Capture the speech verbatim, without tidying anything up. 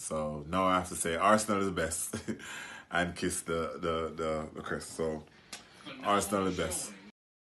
So now I have to say Arsenal is the best and kiss the the the, the crest. So Arsenal is the best.